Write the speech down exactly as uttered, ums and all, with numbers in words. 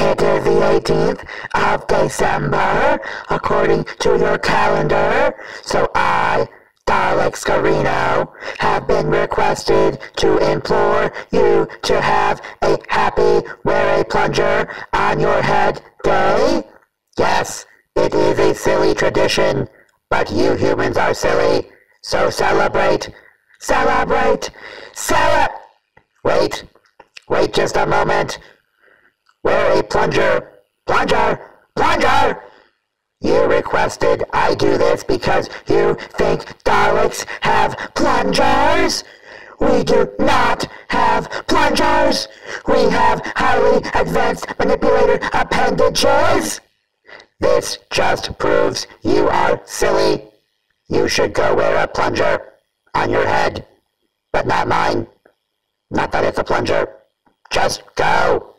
It is the eighteenth of December, according to your calendar, so I, Dalek Skarino, have been requested to implore you to have a happy wear a plunger on your head day. Yes, it is a silly tradition, but you humans are silly, so celebrate, celebrate, celebrate! Wait, wait just a moment. Wear a plunger, plunger, plunger! You requested I do this because you think Daleks have plungers? We do not have plungers! We have highly advanced manipulator appendages! This just proves you are silly. You should go wear a plunger on your head, but not mine. Not that it's a plunger. Just go.